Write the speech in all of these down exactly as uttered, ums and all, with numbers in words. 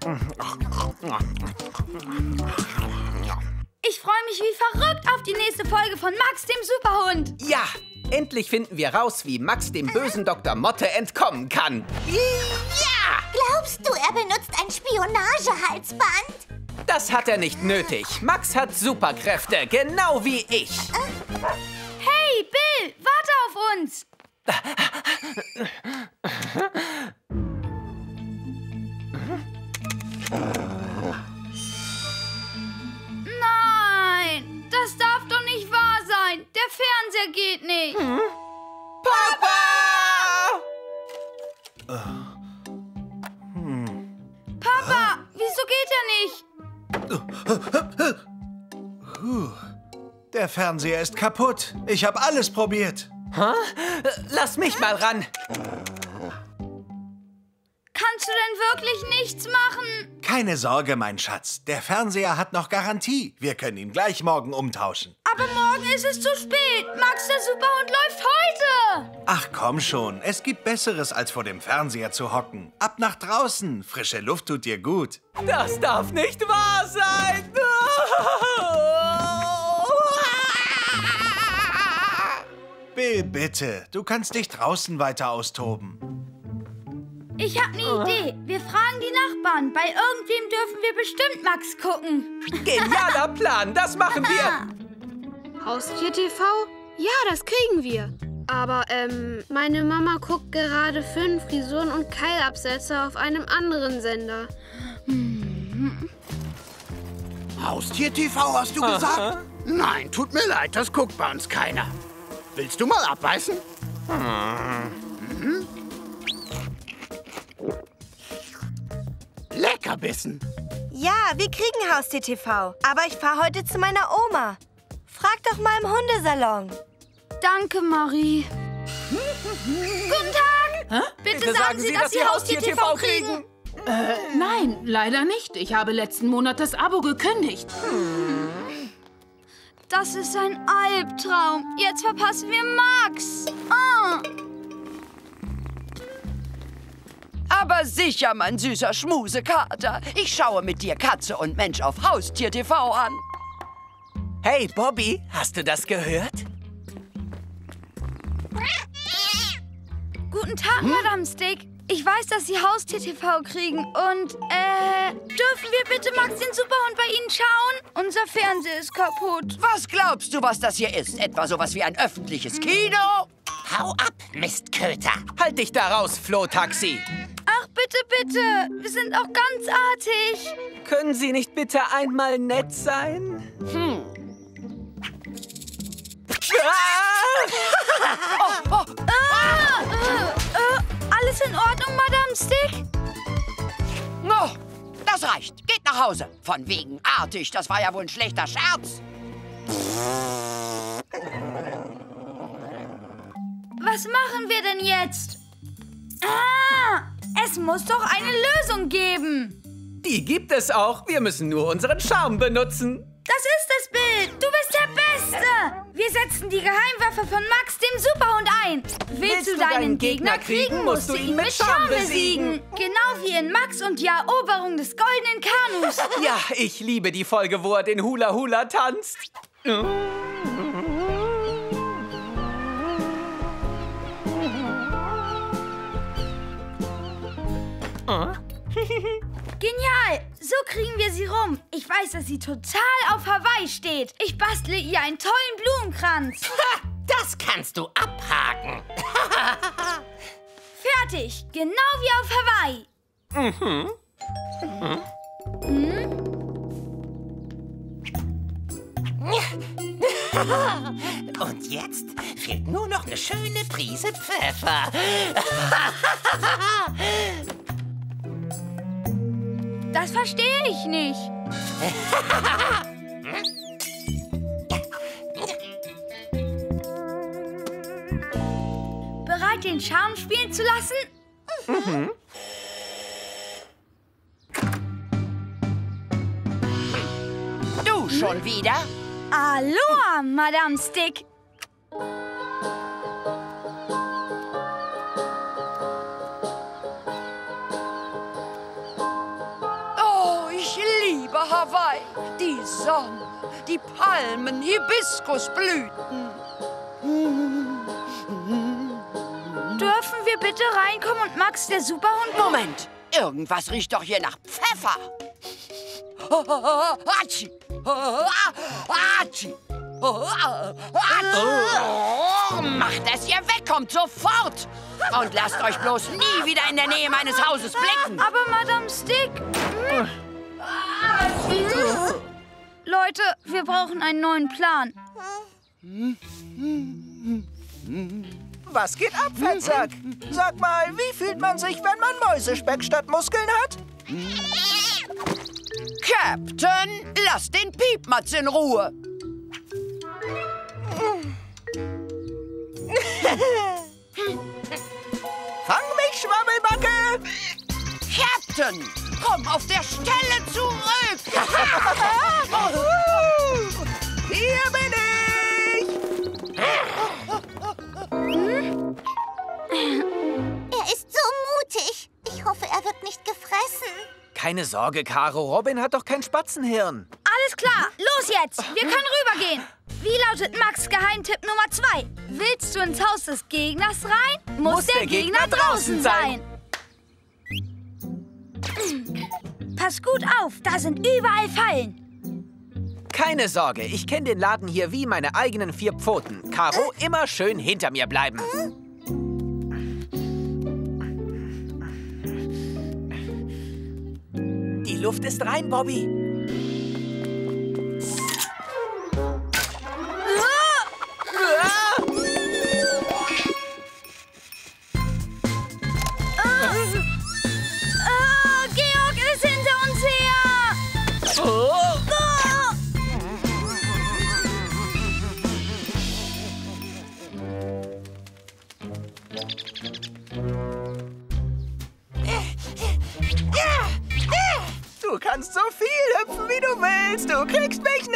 Ich freue mich wie verrückt auf die nächste Folge von Max, dem Superhund. Ja, endlich finden wir raus, wie Max dem bösen Doktor Motte entkommen kann. Ja! Glaubst du, er benutzt ein Spionagehalsband? Das hat er nicht nötig. Max hat Superkräfte, genau wie ich. Hey, Bill, warte auf uns. Nein, das darf doch nicht wahr sein. Der Fernseher geht nicht. Hm? Papa! Hm. Papa, wieso geht er nicht? Der Fernseher ist kaputt. Ich habe alles probiert. Hä? Lass mich mal ran. Kannst du denn wirklich nichts machen? Keine Sorge, mein Schatz. Der Fernseher hat noch Garantie. Wir können ihn gleich morgen umtauschen. Aber morgen ist es zu spät. Max, der Superhund, läuft heute. Ach komm schon. Es gibt Besseres, als vor dem Fernseher zu hocken. Ab nach draußen. Frische Luft tut dir gut. Das darf nicht wahr sein. Bill, bitte. Du kannst dich draußen weiter austoben. Ich habe eine Idee. Wir fragen die Nachbarn. Bei irgendwem dürfen wir bestimmt Max gucken. Genialer Plan, das machen wir. Haustier-T V? Ja, das kriegen wir. Aber, ähm, meine Mama guckt gerade Finn, Frisuren und Keilabsätze auf einem anderen Sender. Hm. Haustier-T V, hast du Aha. gesagt? Nein, tut mir leid, das guckt bei uns keiner. Willst du mal abbeißen? Mhm. Leckerbissen. Ja, wir kriegen Haustier-T V. Aber ich fahre heute zu meiner Oma. Frag doch mal im Hundesalon. Danke, Marie. Guten Tag. Hä? Bitte, Bitte sagen, sagen Sie, dass, dass Sie Haustier-T V kriegen. Äh, nein, leider nicht. Ich habe letzten Monat das Abo gekündigt. Hm. Das ist ein Albtraum. Jetzt verpassen wir Max. Oh. Aber sicher, mein süßer Schmusekater. Ich schaue mit dir Katze und Mensch auf Haustier-T V an. Hey, Bobby, hast du das gehört? Guten Tag, hm? Madame Stick. Ich weiß, dass Sie Haustier-T V kriegen. Und, äh, dürfen wir bitte Max den Superhund bei Ihnen schauen? Unser Fernseher ist kaputt. Was glaubst du, was das hier ist? Etwa sowas wie ein öffentliches Kino? Hau ab, Mistköter. Halt dich da raus, Flohtaxi. Ach, bitte, bitte. Wir sind auch ganz artig. Können Sie nicht bitte einmal nett sein? Hm. Ah! oh, oh. Ah! Äh, äh, alles in Ordnung, Madame Stick? No, das reicht. Geht nach Hause. Von wegen artig. Das war ja wohl ein schlechter Scherz. Was machen wir denn jetzt? Ah, es muss doch eine Lösung geben. Die gibt es auch. Wir müssen nur unseren Charme benutzen. Das ist das Bild. Du bist der Beste. Wir setzen die Geheimwaffe von Max, dem Superhund, ein. Willst, Willst du deinen, deinen Gegner kriegen, musst du ihn mit Charme besiegen. Genau wie in Max und die Eroberung des goldenen Kanus. Ja, ich liebe die Folge, wo er den Hula-Hula tanzt. Oh. Genial! So kriegen wir sie rum. Ich weiß, dass sie total auf Hawaii steht. Ich bastle ihr einen tollen Blumenkranz. Ha, das kannst du abhaken. Fertig. Genau wie auf Hawaii. Mhm. Mhm. Hm? Und jetzt fehlt nur noch eine schöne Prise Pfeffer. Das verstehe ich nicht. Bereit, den Charme spielen zu lassen? Mhm. Du schon wieder? Aloha, Madame Stick. vorbei. Die Sonne, die Palmen, Hibiskusblüten. Dürfen wir bitte reinkommen und Max, der Superhund... Moment, irgendwas riecht doch hier nach Pfeffer. Hatschi! Hatschi! Oh, macht, dass ihr wegkommt, sofort! Und lasst euch bloß nie wieder in der Nähe meines Hauses blicken. Aber Madame Stick... Leute, wir brauchen einen neuen Plan. Was geht ab, Fettsack? Sag mal, wie fühlt man sich, wenn man Mäusespeck statt Muskeln hat? Captain, lass den Piepmatz in Ruhe. Fang mich, Schwabbelbacke! Captain, komm auf der Stelle zurück! Hier bin ich! Hm? Er ist so mutig. Ich hoffe, er wird nicht gefressen. Keine Sorge, Caro. Robin hat doch kein Spatzenhirn. Alles klar, los jetzt! Wir können rübergehen. Wie lautet Max' Geheimtipp Nummer zwei? Willst du ins Haus des Gegners rein, muss, muss der, der Gegner, Gegner draußen sein. sein. Pass gut auf, da sind überall Fallen. Keine Sorge, ich kenne den Laden hier wie meine eigenen vier Pfoten. Caro, immer schön hinter mir bleiben. Die Luft ist rein, Bobby. Du kannst so viel hüpfen, wie du willst. Du kriegst mich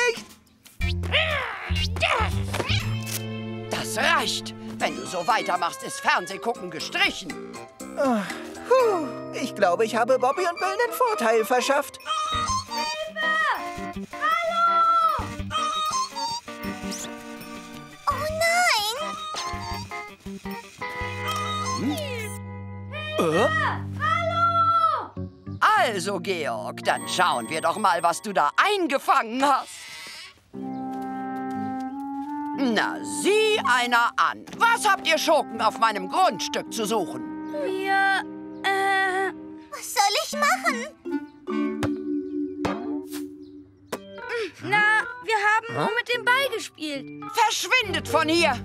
nicht. Das reicht. Wenn du so weitermachst, ist Fernsehgucken gestrichen. Oh, puh. Ich glaube, ich habe Bobby und Bill einen Vorteil verschafft. Hilfe! Hallo! Oh nein! Hm? Hilfe! Äh? Also, Georg, dann schauen wir doch mal, was du da eingefangen hast. Na, sieh einer an. Was habt ihr Schurken auf meinem Grundstück zu suchen? Wir, äh... Was soll ich machen? Na, wir haben nur mit dem Ball gespielt. Verschwindet von hier!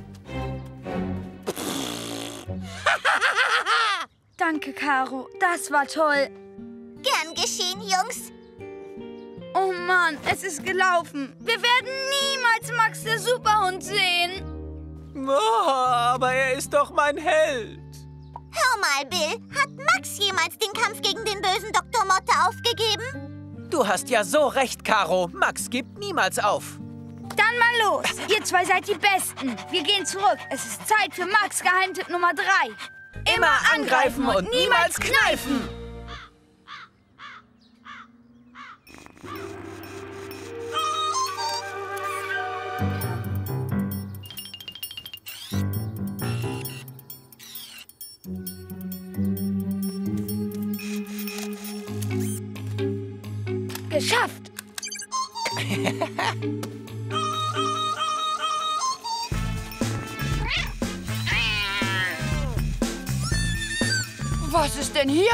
Danke, Caro. Das war toll. Gern geschehen, Jungs. Oh Mann, es ist gelaufen. Wir werden niemals Max, der Superhund, sehen. Oh, aber er ist doch mein Held. Hör mal, Bill. Hat Max jemals den Kampf gegen den bösen Doktor Motte aufgegeben? Du hast ja so recht, Caro. Max gibt niemals auf. Dann mal los. Ihr zwei seid die Besten. Wir gehen zurück. Es ist Zeit für Max' Geheimtipp Nummer drei. Immer angreifen und niemals kneifen. Geschafft! Was ist denn hier?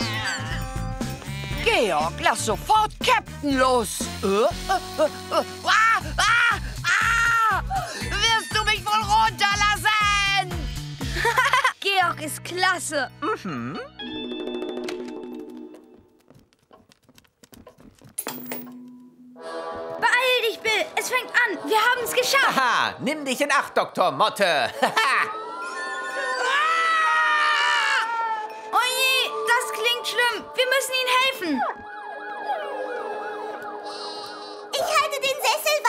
Georg, lass sofort Captain los! Äh, äh, äh, äh, ah, ah, ah! Wirst du mich wohl runterlassen? Georg ist klasse! Mhm. Beeil dich, Bill! Es fängt an! Wir haben es geschafft! Haha! Nimm dich in Acht, Doktor Motte! Oh je! Das klingt schlimm! Wir müssen ihm helfen! Ich halte den Sessel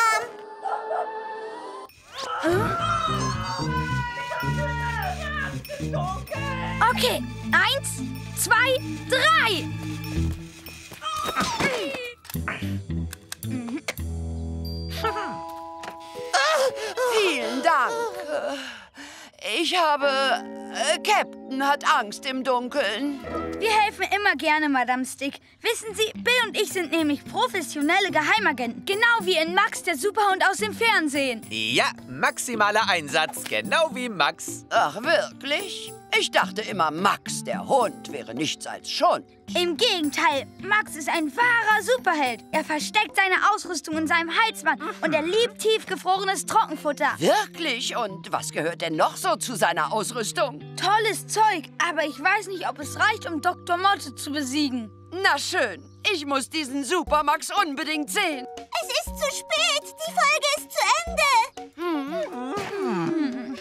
warm. Hm? Okay, eins, zwei, drei! Vielen Dank. Ich habe... Äh, Captain hat Angst im Dunkeln. Wir helfen immer gerne, Madame Stick. Wissen Sie, Bill und ich sind nämlich professionelle Geheimagenten. Genau wie in Max, der Superhund aus dem Fernsehen. Ja, maximaler Einsatz, genau wie Max. Ach, wirklich? Ich dachte immer, Max, der Hund, wäre nichts als Schund. Im Gegenteil, Max ist ein wahrer Superheld. Er versteckt seine Ausrüstung in seinem Halsband und er liebt tiefgefrorenes Trockenfutter. Wirklich? Und was gehört denn noch so zu seiner Ausrüstung? Tolles Zeug, aber ich weiß nicht, ob es reicht, um Doktor Motte zu besiegen. Na schön, ich muss diesen Super-Max unbedingt sehen. Es ist zu spät, die Folge ist zu Ende. Hm. Hm.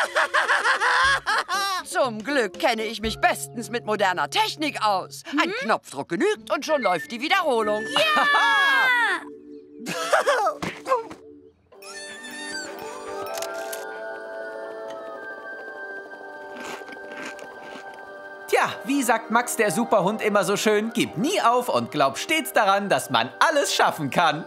Zum Glück kenne ich mich bestens mit moderner Technik aus. Hm? Ein Knopfdruck genügt und schon läuft die Wiederholung. Ja! Tja, wie sagt Max, der Superhund, immer so schön, gib nie auf und glaub stets daran, dass man alles schaffen kann.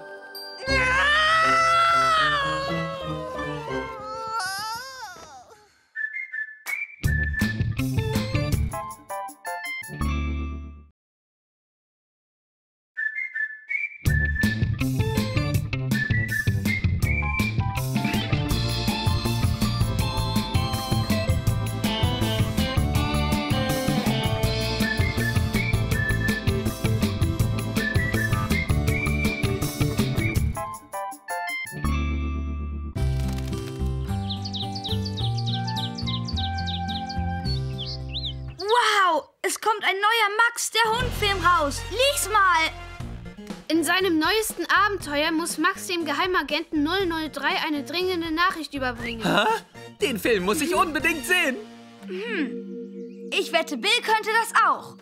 Ein neuer Max, der Hund-Film raus. Lies mal. In seinem neuesten Abenteuer muss Max dem Geheimagenten null null drei eine dringende Nachricht überbringen. Hä? Den Film muss ich unbedingt sehen. Hm. Ich wette, Bill könnte das auch.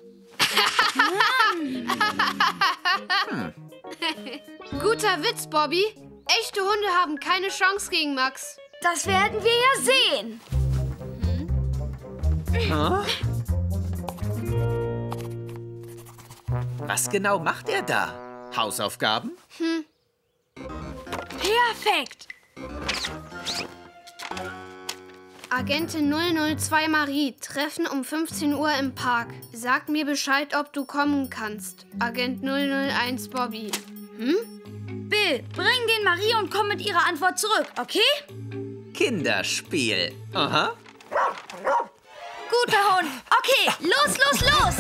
hm. Guter Witz, Bobby. Echte Hunde haben keine Chance gegen Max. Das werden wir ja sehen. Hm? Huh? Was genau macht er da? Hausaufgaben? Hm. Perfekt. Agentin null null zwei Marie, Treffen um fünfzehn Uhr im Park. Sag mir Bescheid, ob du kommen kannst. Agent null null eins Bobby. Hm? Bill, bring den Marie und komm mit ihrer Antwort zurück, okay? Kinderspiel. Aha. Guter Hund. Okay, los, los, los.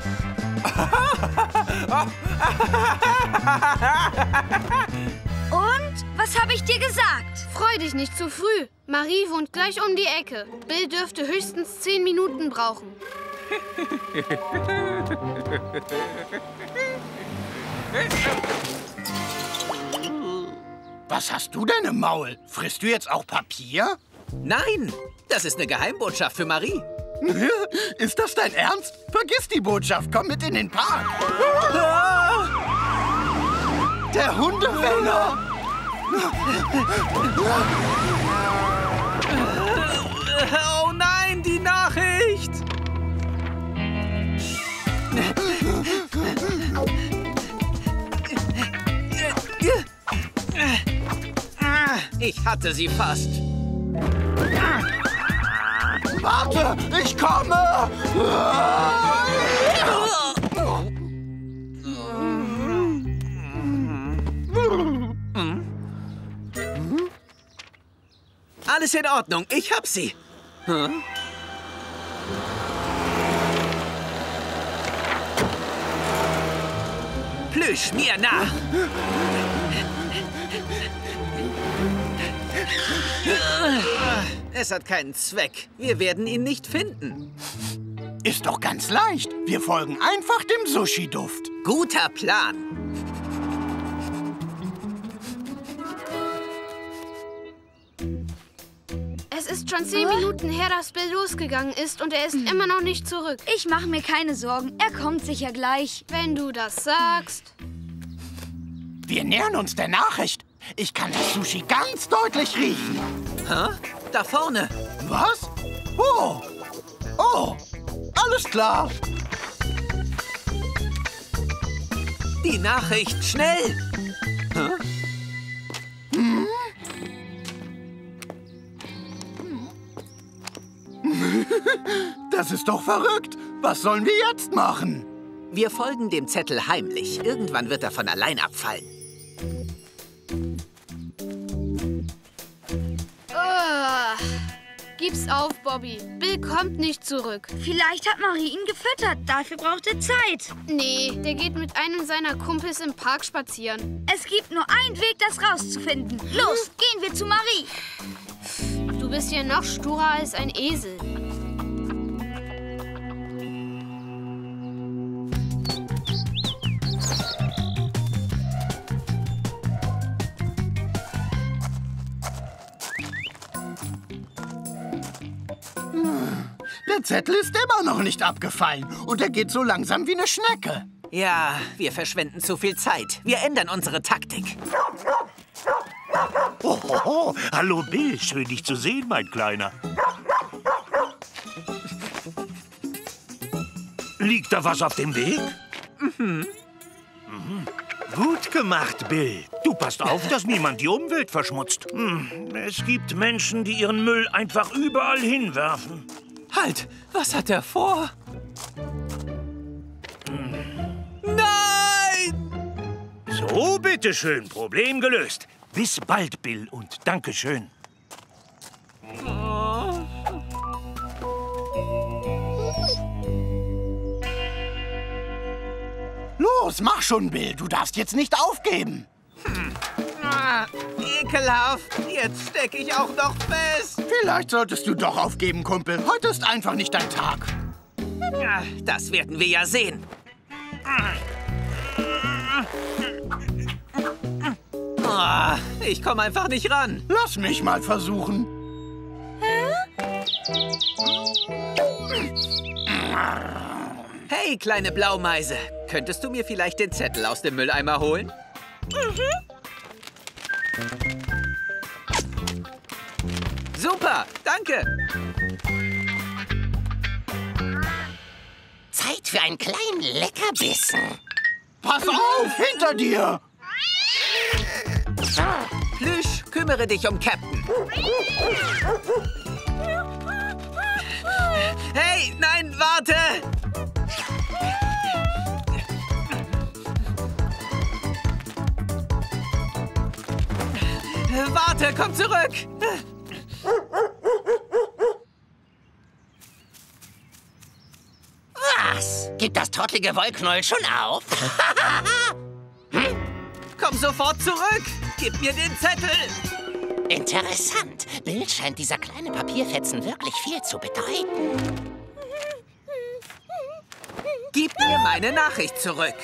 Und? Was habe ich dir gesagt? Freu dich nicht zu früh. Marie wohnt gleich um die Ecke. Bill dürfte höchstens zehn Minuten brauchen. Was hast du denn im Maul? Frisst du jetzt auch Papier? Nein, das ist eine Geheimbotschaft für Marie. Ist das dein Ernst? Vergiss die Botschaft, komm mit in den Park. Der Hundefänger! Oh nein, die Nachricht! Ich hatte sie fast. Warte, ich komme! Alles in Ordnung, ich hab sie. Hm? Plüsch mir nach. Es hat keinen Zweck. Wir werden ihn nicht finden. Ist doch ganz leicht. Wir folgen einfach dem Sushi-Duft. Guter Plan. Es ist schon zehn Minuten her, dass Bill losgegangen ist und er ist hm. immer noch nicht zurück. Ich mache mir keine Sorgen. Er kommt sicher gleich. Wenn du das sagst. Wir nähern uns der Nachricht. Ich kann das Sushi ganz deutlich riechen. Hä? Da vorne. Was? Oh. Oh. Alles klar. Die Nachricht, schnell! Hä? Hm? Das ist doch verrückt. Was sollen wir jetzt machen? Wir folgen dem Zettel heimlich. Irgendwann wird er von allein abfallen. Oh, gib's auf, Bobby. Bill kommt nicht zurück. Vielleicht hat Marie ihn gefüttert. Dafür braucht er Zeit. Nee, der geht mit einem seiner Kumpels im Park spazieren. Es gibt nur einen Weg, das rauszufinden. Los, gehen wir zu Marie. Du bist ja noch sturer als ein Esel. Der Zettel ist immer noch nicht abgefallen und er geht so langsam wie eine Schnecke. Ja, wir verschwenden zu viel Zeit. Wir ändern unsere Taktik. Oh, oh, oh. Hallo Bill, schön dich zu sehen, mein Kleiner. Liegt da was auf dem Weg? Mhm. Mhm. Gut gemacht, Bill. Du passt auf, dass niemand die Umwelt verschmutzt. Hm. Es gibt Menschen, die ihren Müll einfach überall hinwerfen. Halt! Was hat er vor? Hm. Nein! So, bitteschön. Problem gelöst. Bis bald, Bill, und Dankeschön. Oh. Los, mach schon, Bill. Du darfst jetzt nicht aufgeben. Hm. Ah, ekelhaft. Jetzt stecke ich auch noch fest. Vielleicht solltest du doch aufgeben, Kumpel. Heute ist einfach nicht dein Tag. Ja, das werden wir ja sehen. Oh, ich komme einfach nicht ran. Lass mich mal versuchen. Hey, kleine Blaumeise. Könntest du mir vielleicht den Zettel aus dem Mülleimer holen? Mhm. Super, danke. Zeit für einen kleinen Leckerbissen. Pass auf, hinter dir! Plüsch, kümmere dich um Captain. Hey, nein, warte! Warte, komm zurück! Was? Gibt das trottelige Wollknäuel schon auf? Hm? Komm sofort zurück! Gib mir den Zettel! Interessant. Bill scheint dieser kleine Papierfetzen wirklich viel zu bedeuten. Gib mir meine Nachricht zurück!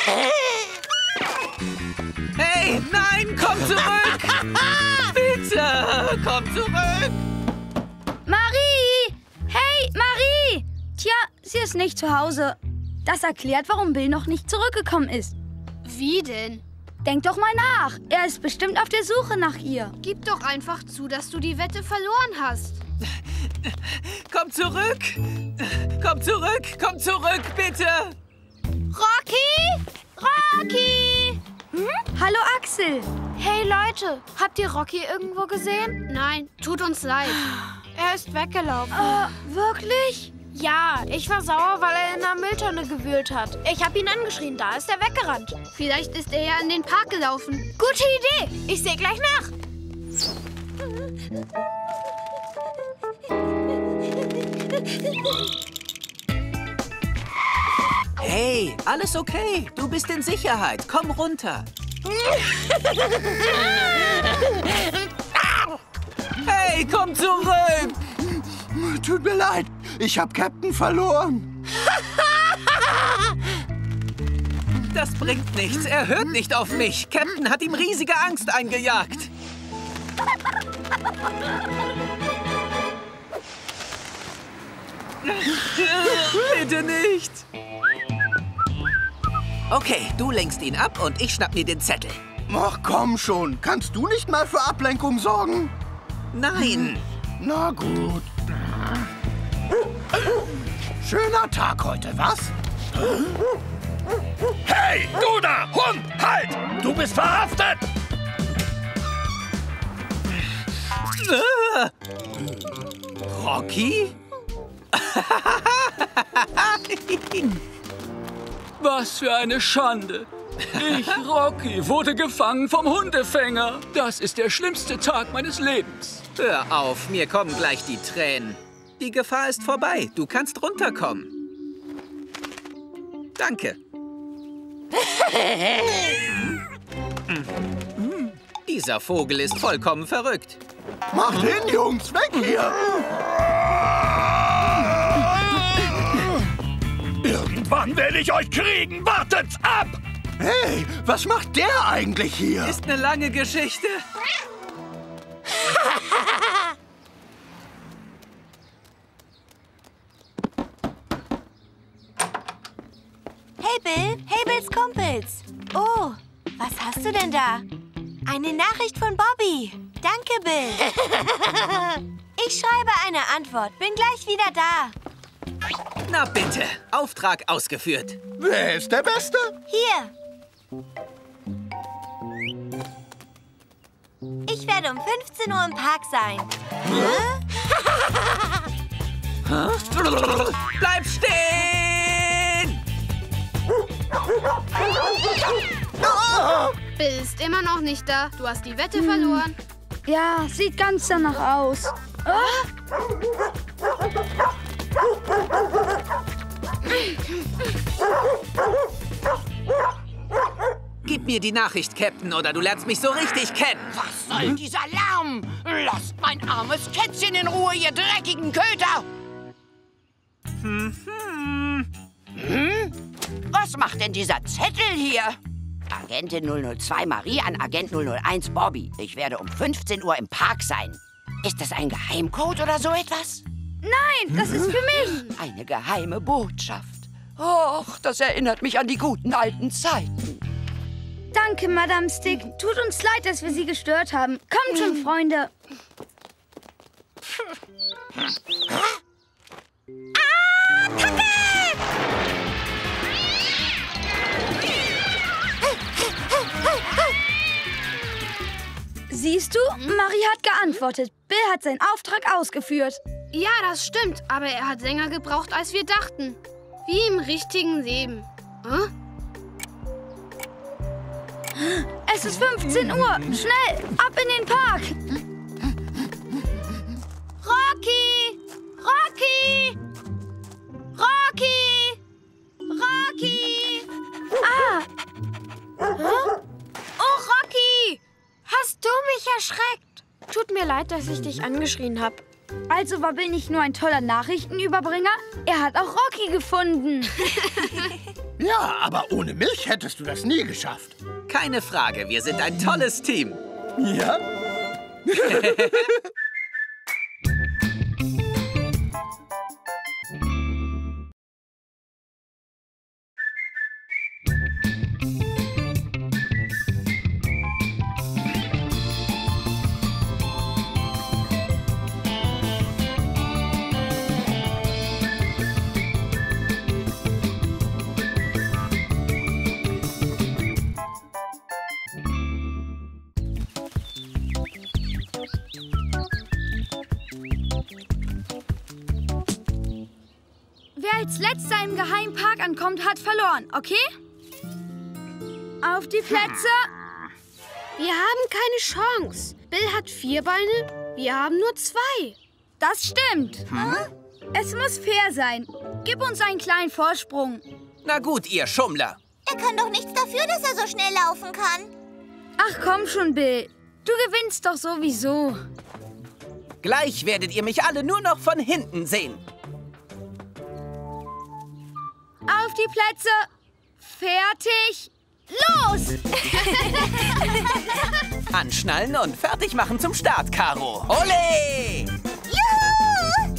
Hey, nein, komm zurück! Bitte, komm zurück! Marie! Hey, Marie! Tja, sie ist nicht zu Hause. Das erklärt, warum Bill noch nicht zurückgekommen ist. Wie denn? Denk doch mal nach. Er ist bestimmt auf der Suche nach ihr. Gib doch einfach zu, dass du die Wette verloren hast. Komm zurück! Komm zurück! Komm zurück, bitte! Rocky! Rocky! Hm? Hallo, Axel. Hey, Leute. Habt ihr Rocky irgendwo gesehen? Nein, tut uns leid. Er ist weggelaufen. Äh, wirklich? Ja, ich war sauer, weil er in der Mülltonne gewühlt hat. Ich habe ihn angeschrien, da ist er weggerannt. Vielleicht ist er ja in den Park gelaufen. Gute Idee, ich sehe gleich nach. Hey, alles okay. Du bist in Sicherheit. Komm runter. Hey, komm zurück. Tut mir leid, ich habe Captain verloren. Das bringt nichts. Er hört nicht auf mich. Captain hat ihm riesige Angst eingejagt. Bitte nicht. Okay, du lenkst ihn ab und ich schnapp mir den Zettel. Ach, komm schon. Kannst du nicht mal für Ablenkung sorgen? Nein. Na gut. Schöner Tag heute, was? Hey, du da! Hund, halt! Du bist verhaftet! Äh. Rocky? Was für eine Schande. Ich, Rocky, wurde gefangen vom Hundefänger. Das ist der schlimmste Tag meines Lebens. Hör auf, mir kommen gleich die Tränen. Die Gefahr ist vorbei. Du kannst runterkommen. Danke. Dieser Vogel ist vollkommen verrückt. Macht hin, Jungs, weg hier! Irgendwann werde ich euch kriegen. Wartet's ab! Hey, was macht der eigentlich hier? Ist eine lange Geschichte. Hey Bill, hey Bills Kumpels. Oh, was hast du denn da? Eine Nachricht von Bobby. Danke, Bill. Ich schreibe eine Antwort. Bin gleich wieder da. Na bitte, Auftrag ausgeführt. Wer ist der Beste? Hier. Ich werde um fünfzehn Uhr im Park sein. Hä? Bleib stehen! Bill ist immer noch nicht da. Du hast die Wette hm. verloren. Ja, sieht ganz danach aus. Oh. Gib mir die Nachricht, Captain, oder du lernst mich so richtig kennen. Was soll hm? dieser Lärm? Lasst mein armes Kätzchen in Ruhe, ihr dreckigen Köter! Hm? Hm? Was macht denn dieser Zettel hier? Agentin null null zwei Marie an Agent null null eins Bobby. Ich werde um fünfzehn Uhr im Park sein. Ist das ein Geheimcode oder so etwas? Nein, das ist für mich. Eine geheime Botschaft. Och, das erinnert mich an die guten alten Zeiten. Danke, Madame Stick. Tut uns leid, dass wir Sie gestört haben. Kommt schon, Freunde. Ah, Kacke! Siehst du, Marie hat geantwortet. Bill hat seinen Auftrag ausgeführt. Ja, das stimmt. Aber er hat länger gebraucht, als wir dachten. Wie im richtigen Leben. Hm? Es ist fünfzehn Uhr. Schnell, ab in den Park. Rocky! Rocky! Rocky! Rocky! Ah! Huh? Oh, Rocky! Hast du mich erschreckt? Tut mir leid, dass ich dich angeschrien habe. Also war Bill nicht nur ein toller Nachrichtenüberbringer, er hat auch Rocky gefunden. Ja, aber ohne mich hättest du das nie geschafft. Keine Frage, wir sind ein tolles Team. Ja? Wer als letzter im Geheimpark ankommt, hat verloren, okay? Auf die Plätze. Wir haben keine Chance. Bill hat vier Beine, wir haben nur zwei. Das stimmt. Hm? Es muss fair sein. Gib uns einen kleinen Vorsprung. Na gut, ihr Schummler. Er kann doch nichts dafür, dass er so schnell laufen kann. Ach komm schon, Bill. Du gewinnst doch sowieso. Gleich werdet ihr mich alle nur noch von hinten sehen. Auf die Plätze. Fertig. Los! Anschnallen und fertig machen zum Start, Caro. Ole! Juhu!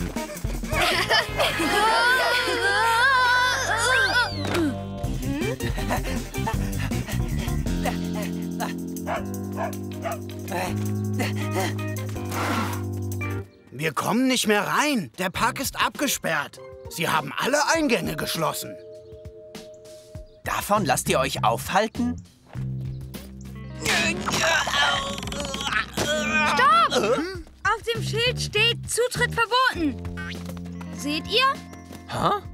Wir kommen nicht mehr rein. Der Park ist abgesperrt. Sie haben alle Eingänge geschlossen. Davon lasst ihr euch aufhalten? Stopp! Auf dem Schild steht Zutritt verboten. Seht ihr? Hä?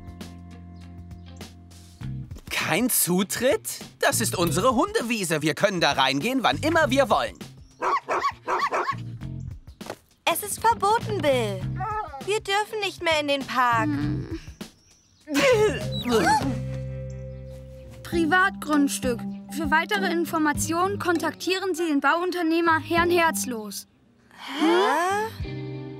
Kein Zutritt? Das ist unsere Hundewiese. Wir können da reingehen, wann immer wir wollen. Es ist verboten, Bill. Wir dürfen nicht mehr in den Park. Privatgrundstück. Für weitere Informationen kontaktieren Sie den Bauunternehmer Herrn Herzlos. Hä?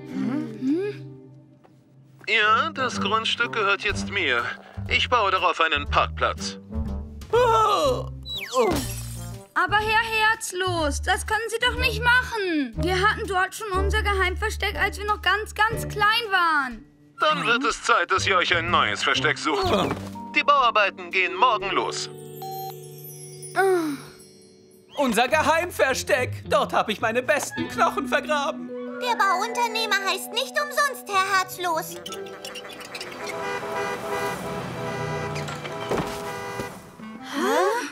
Ja, das Grundstück gehört jetzt mir. Ich baue darauf einen Parkplatz. Oh. Oh. Aber Herr Herzlos, das können Sie doch nicht machen. Wir hatten dort schon unser Geheimversteck, als wir noch ganz, ganz klein waren. Dann wird es Zeit, dass ihr euch ein neues Versteck sucht. Die Bauarbeiten gehen morgen los. Oh. Unser Geheimversteck. Dort habe ich meine besten Knochen vergraben. Der Bauunternehmer heißt nicht umsonst Herr Herzlos. Hä?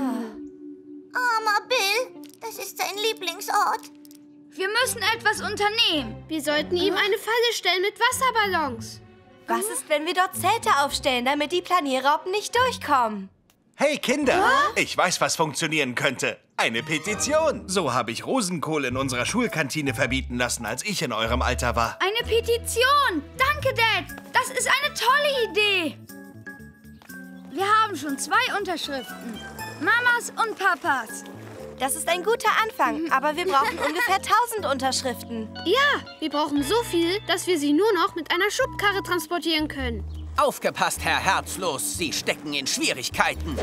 Armer Bill, das ist sein Lieblingsort. Wir müssen etwas unternehmen. Wir sollten ihm eine Falle stellen mit Wasserballons. Was ist, wenn wir dort Zelte aufstellen, damit die Planierraupen nicht durchkommen? Hey Kinder, ich weiß, was funktionieren könnte. Eine Petition. So habe ich Rosenkohl in unserer Schulkantine verbieten lassen, als ich in eurem Alter war. Eine Petition. Danke, Dad. Das ist eine tolle Idee. Wir haben schon zwei Unterschriften. Mamas und Papas. Das ist ein guter Anfang, aber wir brauchen ungefähr tausend Unterschriften. Ja, wir brauchen so viel, dass wir sie nur noch mit einer Schubkarre transportieren können. Aufgepasst, Herr Herzlos. Sie stecken in Schwierigkeiten.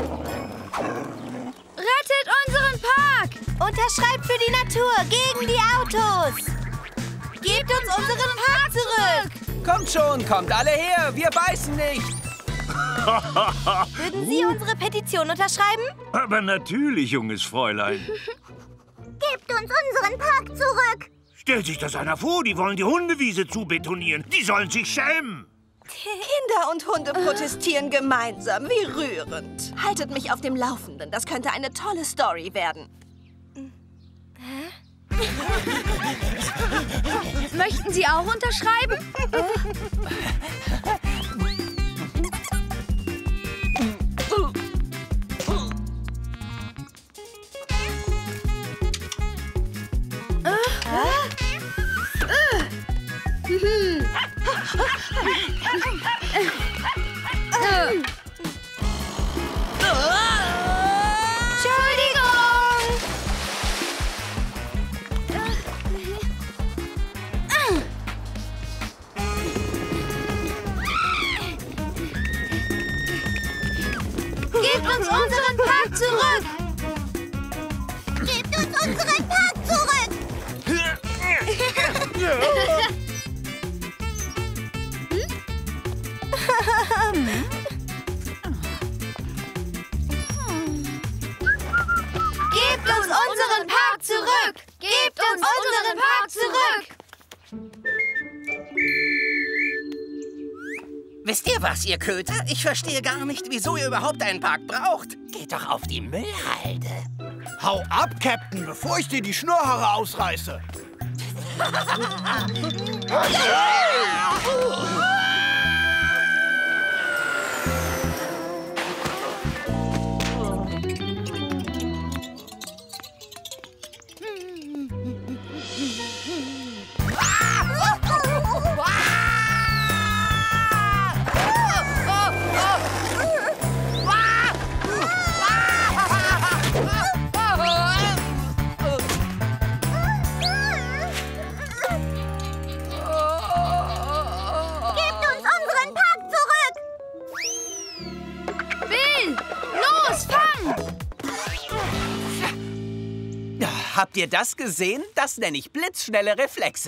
Rettet unseren Park! Unterschreibt für die Natur, gegen die Autos! Gebt uns unseren Park zurück! Kommt schon, kommt alle her, wir beißen nicht! Würden Sie unsere Petition unterschreiben? Aber natürlich, junges Fräulein. Gebt uns unseren Park zurück! Stellt sich das einer vor, die wollen die Hundewiese zubetonieren. Die sollen sich schämen. Kinder und Hunde protestieren gemeinsam. Wie rührend. Haltet mich auf dem Laufenden. Das könnte eine tolle Story werden. Hä? Möchten Sie auch unterschreiben? Gebt uns unseren Park zurück! Gebt uns unseren Park zurück! Gebt uns unseren Park zurück! Gebt uns unseren Park zurück! Wisst ihr was, ihr Köter? Ich verstehe gar nicht, wieso ihr überhaupt einen Park braucht. Geht doch auf die Müllhalde. Hau ab, Captain, bevor ich dir die Schnurrhaare ausreiße. Habt ihr das gesehen? Das nenne ich blitzschnelle Reflexe.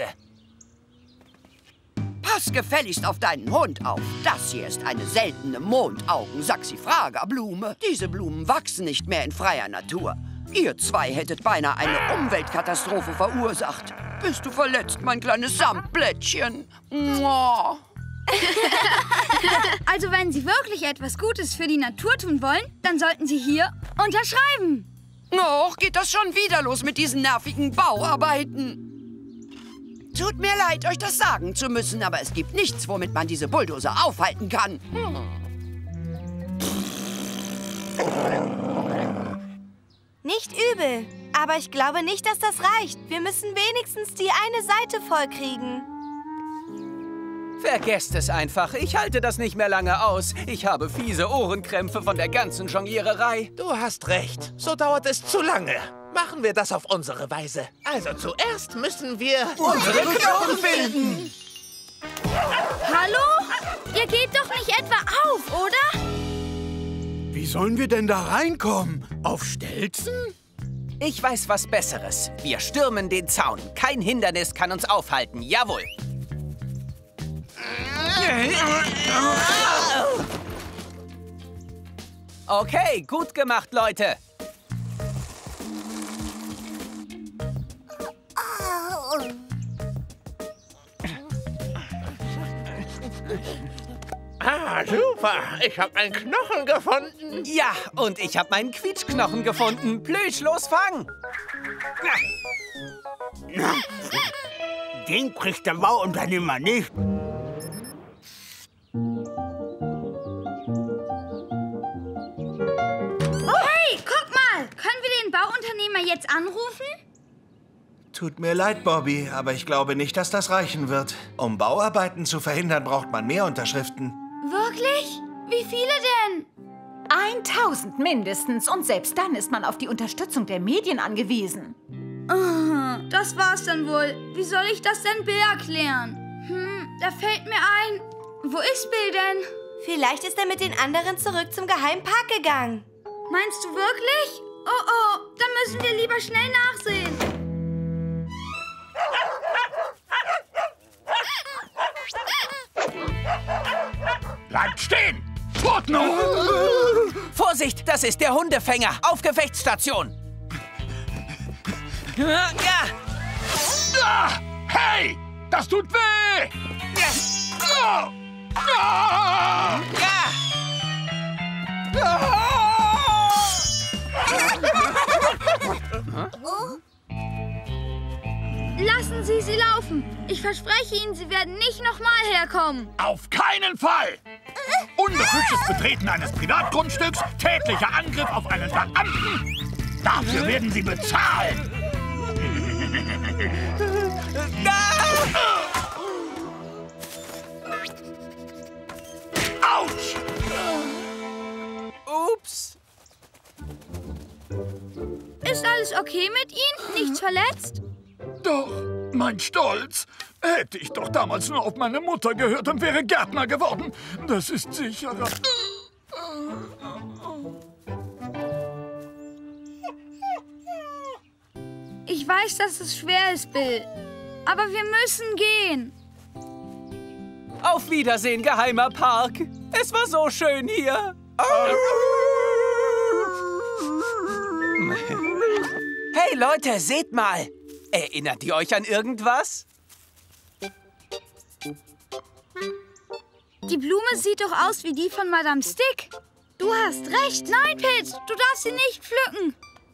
Pass gefälligst auf deinen Hund auf. Das hier ist eine seltene Mondaugen-Saxifraga-Blume. Diese Blumen wachsen nicht mehr in freier Natur. Ihr zwei hättet beinahe eine Umweltkatastrophe verursacht. Bist du verletzt, mein kleines Samtblättchen? Mua. Also wenn Sie wirklich etwas Gutes für die Natur tun wollen, dann sollten Sie hier unterschreiben. Och, geht das schon wieder los mit diesen nervigen Bauarbeiten? Tut mir leid, euch das sagen zu müssen, aber es gibt nichts, womit man diese Bulldozer aufhalten kann. Nicht übel, aber ich glaube nicht, dass das reicht. Wir müssen wenigstens die eine Seite vollkriegen. Vergesst es einfach. Ich halte das nicht mehr lange aus. Ich habe fiese Ohrenkrämpfe von der ganzen Jongliererei. Du hast recht. So dauert es zu lange. Machen wir das auf unsere Weise. Also zuerst müssen wir unsere Knochen finden. Hallo? Ihr geht doch nicht etwa auf, oder? Wie sollen wir denn da reinkommen? Auf Stelzen? Ich weiß was Besseres. Wir stürmen den Zaun. Kein Hindernis kann uns aufhalten. Jawohl. Okay, gut gemacht, Leute. Ah, super. Ich habe einen Knochen gefunden. Ja, und ich habe meinen Quietschknochen gefunden. Plüsch, los, fang! Den kriegt der Bauunternehmer nicht. Hey, guck mal! Können wir den Bauunternehmer jetzt anrufen? Tut mir leid, Bobby, aber ich glaube nicht, dass das reichen wird. Um Bauarbeiten zu verhindern, braucht man mehr Unterschriften. Wirklich? Wie viele denn? eintausend mindestens. Und selbst dann ist man auf die Unterstützung der Medien angewiesen. Oh, das war's dann wohl. Wie soll ich das denn Bill erklären? Hm, da fällt mir ein. Wo ist Bill denn? Vielleicht ist er mit den anderen zurück zum Geheimpark gegangen. Meinst du wirklich? Oh, oh, dann müssen wir lieber schnell nachsehen. Bleibt stehen! Fort noch! Vorsicht, das ist der Hundefänger. Auf Gefechtsstation. Ja. Ah, hey! Das tut weh! Ja. Ah. Lassen Sie sie laufen. Ich verspreche Ihnen, Sie werden nicht nochmal herkommen. Auf keinen Fall! Ungeschütztes Betreten eines Privatgrundstücks, tätlicher Angriff auf einen Beamten. Dafür werden Sie bezahlen. Autsch! Ups. Ist alles okay mit Ihnen? Nichts verletzt? Doch, mein Stolz. Hätte ich doch damals nur auf meine Mutter gehört und wäre Gärtner geworden. Das ist sicherer. Ich weiß, dass es schwer ist, Bill. Aber wir müssen gehen. Auf Wiedersehen, Geheimer Park. Es war so schön hier. Hey, Leute, seht mal. Erinnert ihr euch an irgendwas? Die Blume sieht doch aus wie die von Madame Stick. Du hast recht. Nein, Pit, du darfst sie nicht pflücken.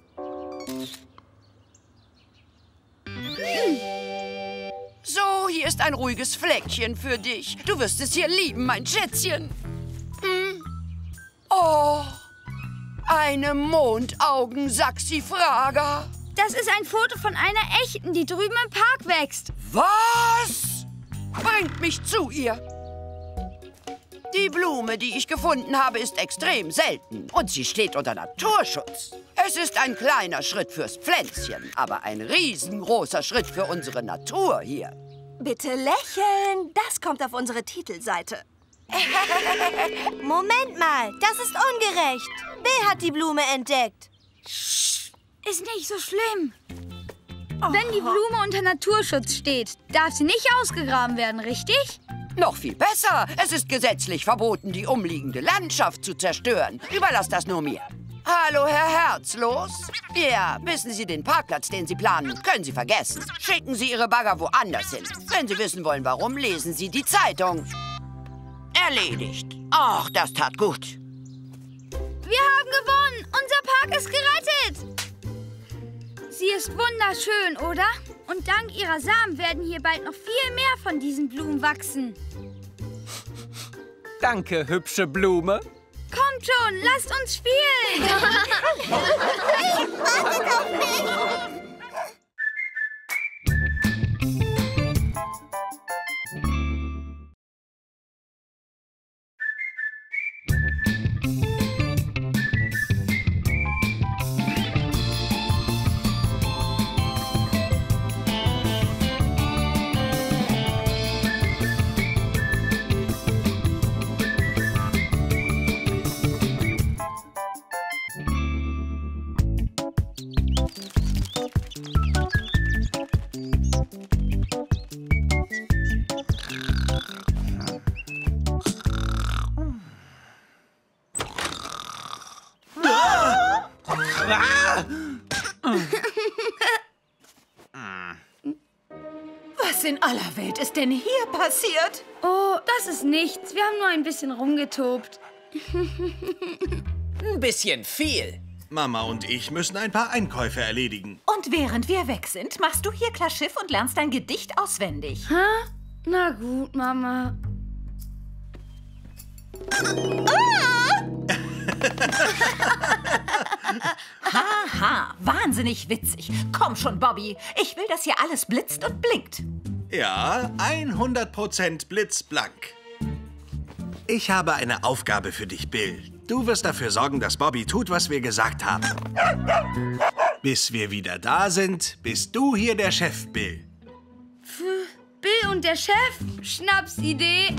Hm. So, hier ist ein ruhiges Fleckchen für dich. Du wirst es hier lieben, mein Schätzchen. Hm. Oh, eine Mondaugen-Saxifraga. Das ist ein Foto von einer echten, die drüben im Park wächst. Was? Bringt mich zu ihr. Die Blume, die ich gefunden habe, ist extrem selten. Und sie steht unter Naturschutz. Es ist ein kleiner Schritt fürs Pflänzchen, aber ein riesengroßer Schritt für unsere Natur hier. Bitte lächeln. Das kommt auf unsere Titelseite. Moment mal, das ist ungerecht. Bill hat die Blume entdeckt. Ist nicht so schlimm. Wenn die Blume unter Naturschutz steht, darf sie nicht ausgegraben werden, richtig? Noch viel besser. Es ist gesetzlich verboten, die umliegende Landschaft zu zerstören. Überlass das nur mir. Hallo, Herr Herzlos. Ja, wissen Sie den Parkplatz, den Sie planen, können Sie vergessen. Schicken Sie Ihre Bagger woanders hin. Wenn Sie wissen wollen, warum, lesen Sie die Zeitung. Erledigt. Ach, das tat gut. Wir haben gewonnen. Unser Park ist gerettet. Sie ist wunderschön, oder? Und dank ihrer Samen werden hier bald noch viel mehr von diesen Blumen wachsen. Danke, hübsche Blume. Kommt schon, lasst uns spielen. Hey, wartet auf mich. Was in aller Welt ist denn hier passiert? Oh, das ist nichts. Wir haben nur ein bisschen rumgetobt. Ein bisschen viel. Mama und ich müssen ein paar Einkäufe erledigen. Und während wir weg sind, machst du hier klar Schiff und lernst dein Gedicht auswendig. Hä? Na gut, Mama. Haha, wahnsinnig witzig. Komm schon, Bobby. Ich will, dass hier alles blitzt und blinkt. Ja, hundert Prozent blitzblank. Ich habe eine Aufgabe für dich, Bill. Du wirst dafür sorgen, dass Bobby tut, was wir gesagt haben. Bis wir wieder da sind, bist du hier der Chef, Bill. Bill und der Chef? Schnapsidee.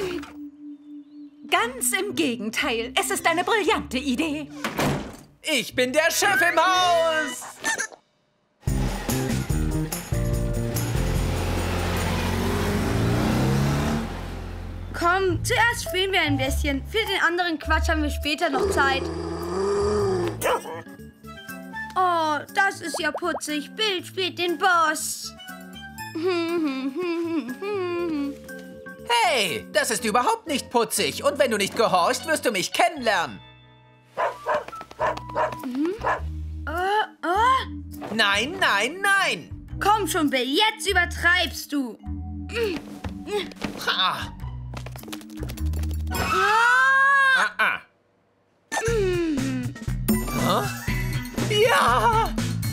Ganz im Gegenteil. Es ist eine brillante Idee. Ich bin der Chef im Haus. Komm, zuerst spielen wir ein bisschen. Für den anderen Quatsch haben wir später noch Zeit. Oh, das ist ja putzig. Bill spielt den Boss. Hey, das ist überhaupt nicht putzig. Und wenn du nicht gehorchst, wirst du mich kennenlernen. Mhm. Oh, oh. Nein, nein, nein. Komm schon, Bill, jetzt übertreibst du. Ha. Ah. Ah, ah. Mhm. Huh? Ja.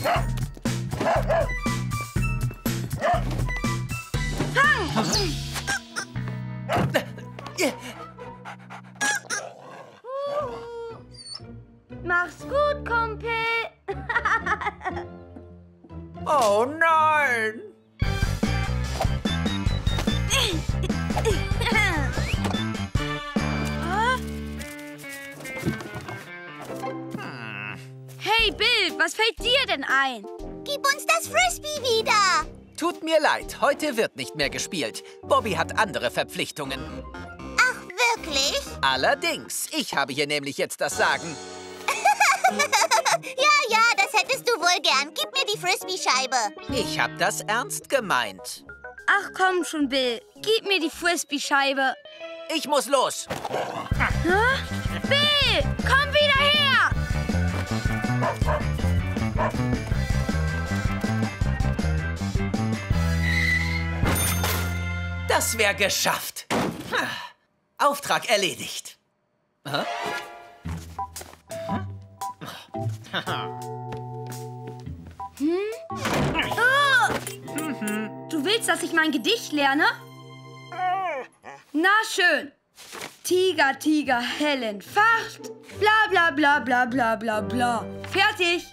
Fang! Mach's gut, Kumpel. Oh nein. Hey, Bill, was fällt dir denn ein? Gib uns das Frisbee wieder. Tut mir leid, heute wird nicht mehr gespielt. Bobby hat andere Verpflichtungen. Ach, wirklich? Allerdings, ich habe hier nämlich jetzt das Sagen. Ja, ja, das hättest du wohl gern. Gib mir die Frisbee-Scheibe. Ich habe das ernst gemeint. Ach komm schon, Bill. Gib mir die Frisbee-Scheibe. Ich muss los. Hä? Bill, komm wieder her! Das wäre geschafft. Auftrag erledigt. Hä? Hm? Oh! Du willst, dass ich mein Gedicht lerne? Na schön. Tiger, Tiger, hell entfacht. Bla bla bla bla bla bla bla. Fertig.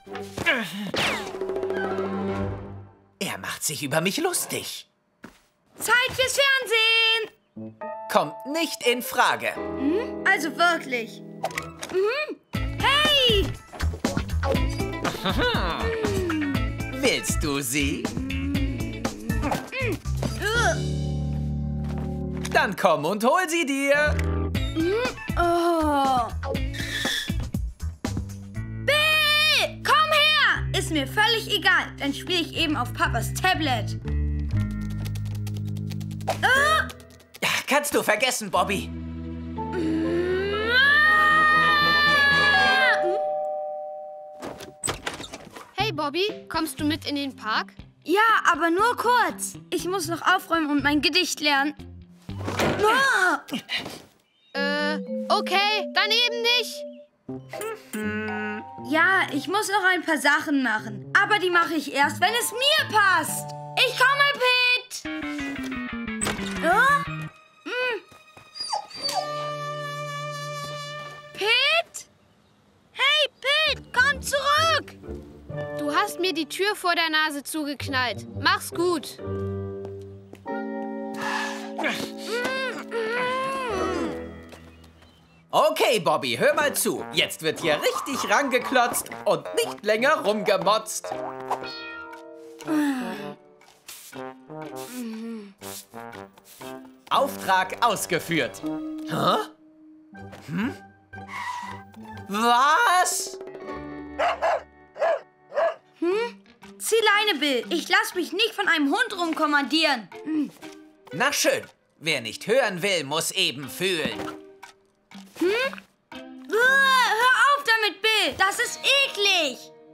Er macht sich über mich lustig. Zeit fürs Fernsehen. Kommt nicht in Frage. Hm? Also wirklich. Mhm. Hey! Willst du sie? Dann komm und hol sie dir. Oh. Bill, komm her! Ist mir völlig egal. Dann spiele ich eben auf Papas Tablet. Oh. kannst du vergessen, Bobby. Hey, Bobby, kommst du mit in den Park? Ja, aber nur kurz. Ich muss noch aufräumen und mein Gedicht lernen. Ah! Äh, okay, dann eben nicht. Ja, ich muss noch ein paar Sachen machen. Aber die mache ich erst, wenn es mir passt. Ich komme, Pete. Oh? Hm. Pete? Hey, Pete, komm zurück. Du hast mir die Tür vor der Nase zugeknallt. Mach's gut. Okay, Bobby, hör mal zu. Jetzt wird hier richtig rangeklotzt und nicht länger rumgemotzt. Auftrag ausgeführt. Hä? Hm? Was? Hm? Zieh Leine, Bill. Ich lass mich nicht von einem Hund rumkommandieren. Hm. Na schön. Wer nicht hören will, muss eben fühlen. Hm? Uah, hör auf damit, Bill. Das ist eklig.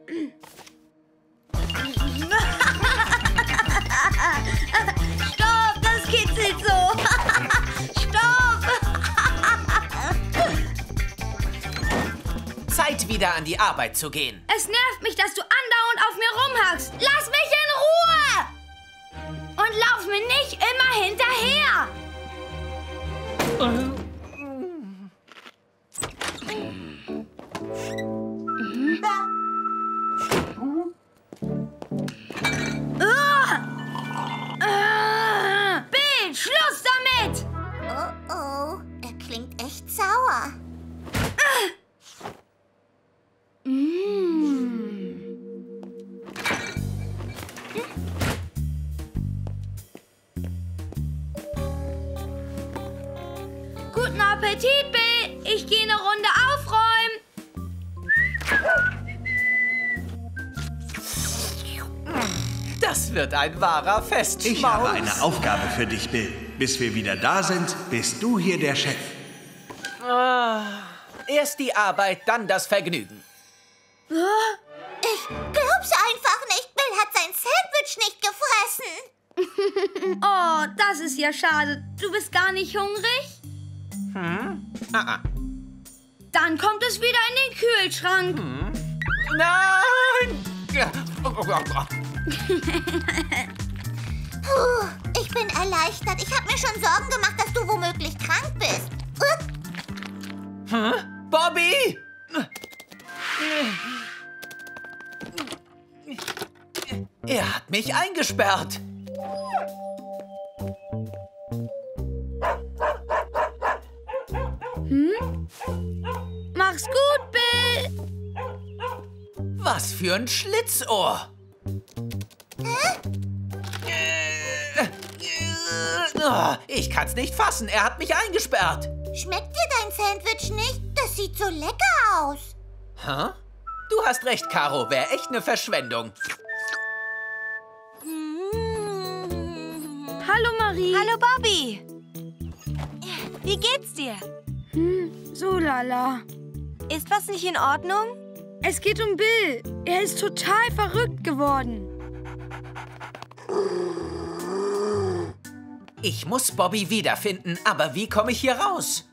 Stopp, das kitzelt so. Stopp. Zeit, wieder an die Arbeit zu gehen. Es nervt mich, dass du andauernd auf mir rumhackst. Lass mich in Ruhe. Und lauf mir nicht immer hinterher. Bill, Schluss damit! Oh oh, er klingt echt sauer. Guten Appetit, Bill! Ich gehe eine Runde aufräumen. Das wird ein wahrer Festschmaus. Ich habe eine Aufgabe für dich, Bill. Bis wir wieder da sind, bist du hier der Chef. Ah, erst die Arbeit, dann das Vergnügen. Ich glaub's einfach nicht. Bill hat sein Sandwich nicht gefressen. Oh, das ist ja schade. Du bist gar nicht hungrig? Hm? Ah, ah. Dann kommt es wieder in den Kühlschrank. Hm? Nein! Puh, ich bin erleichtert. Ich habe mir schon Sorgen gemacht, dass du womöglich krank bist. Hm? Bobby! Er hat mich eingesperrt. Hm? Mach's gut, Bill. Was für ein Schlitzohr. Hä? Oh, ich kann's nicht fassen. Er hat mich eingesperrt. Schmeckt dir dein Sandwich nicht? Das sieht so lecker aus. Hä? Du hast recht, Caro. Wäre echt eine Verschwendung. Hallo, Marie. Hallo, Bobby. Wie geht's dir? Hm, so lala. Ist was nicht in Ordnung? Es geht um Bill. Er ist total verrückt geworden. Ich muss Bobby wiederfinden, aber wie komme ich hier raus?